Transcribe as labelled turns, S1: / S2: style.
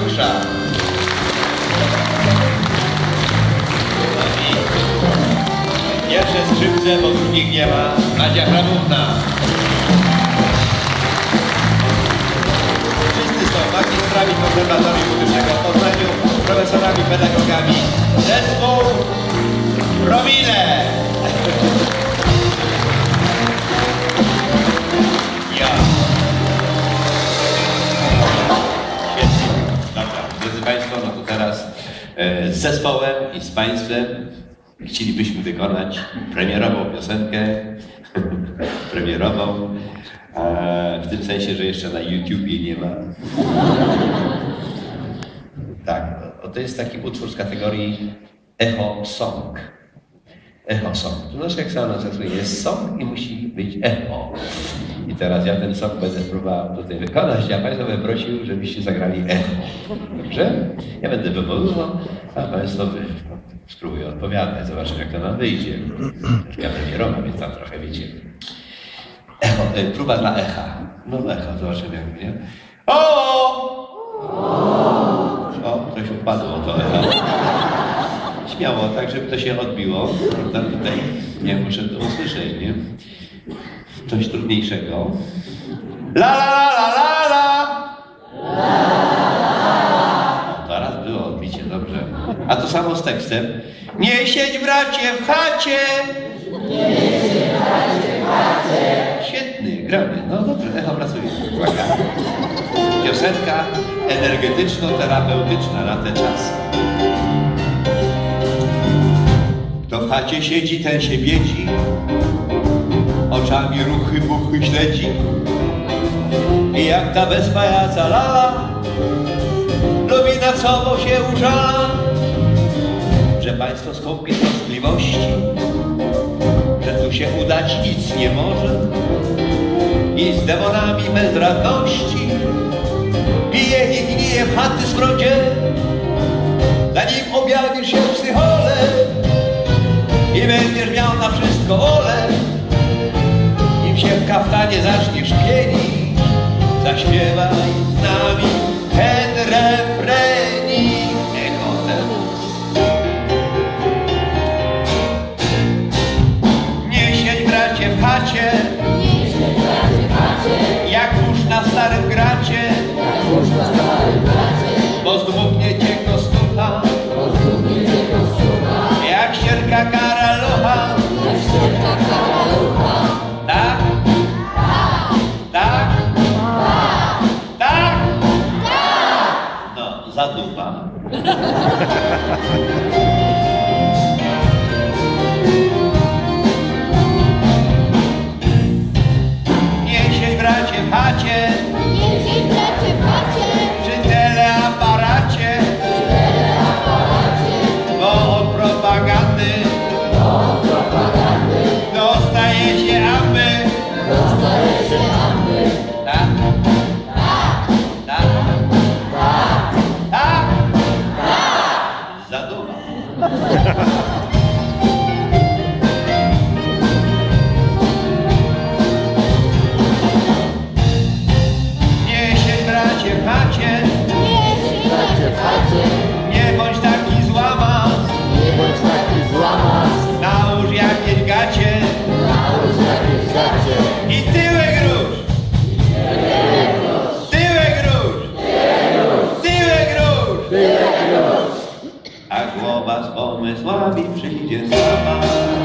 S1: Większa. Pierwsze skrzypce, bo drugich nie ma. Nadia Hramówna. Wszyscy są magistrami Konserwatorium Muzycznego w Poznaniu, profesorami, pedagogami. Zespół Promile. Ja. Świetnie. Dobra, drodzy Państwo, no to teraz z zespołem i z Państwem chcielibyśmy wykonać premierową piosenkę, premierową, w tym sensie, że jeszcze na YouTubie nie ma. Tak, to jest taki utwór z kategorii Echo Song. Echo Song. To znaczy, jak sama nazwa jest song i musi być echo. I teraz ja ten song będę próbował tutaj wykonać, a Państwa bym prosił, żebyście zagrali echo. Dobrze? Ja będę wywoływał, a Państwo spróbuję odpowiadać. Zobaczymy, jak to nam wyjdzie. Ja premierowa, więc tam trochę wiecie. Echo, próba dla echa. No echo, zobaczymy, jak będzie. O, coś upadło to echo. Śmiało, tak, żeby to się odbiło. Prawda? Tutaj nie muszę to usłyszeć, nie? Coś trudniejszego. La la la la la la. Zaraz było odbicie, dobrze. A to samo z tekstem. Nie siedź bracie w chacie. Nie siedź bracie w chacie. Świetny, gramy. No dobrze, echo pracuje. Uwaga. Piosenka energetyczno-terapeutyczna na ten czas. Kto w chacie siedzi, ten się biedzi. Oczami ruchy, buchy śledzi. I jak ta wyspa jaca lala, lubi nad sobą się użala, że państwo skąpie troskliwości, że tu się udać nic nie może i z demonami bezradności pije i gnije w chaty smrodzie, zanim objawisz się w psychole i będziesz miał na wszystko ole. Nim się w kaftanie zaczniesz pienić, zaśpiewaj z nami ten refrenik. Nie siedź bracie w chacie, jak kurz na starym gracie, bo zdmuchnie cię kostucha, jak ścierka karalucha. Tak? Tak? Tak? No, zadupa. Nie siedź bracie w chacie, przy teleaparacie, bo od propagandy dostaje się amby. Tak? Tak? Tak? Zadupa. Nie siedź bracie w chacie, nie bądź taki złamas, nałóż jakieś gacie i tyłek róż. Tyłek róż. Tyłek róż. A głowa z pomysłami przyjdzie sama.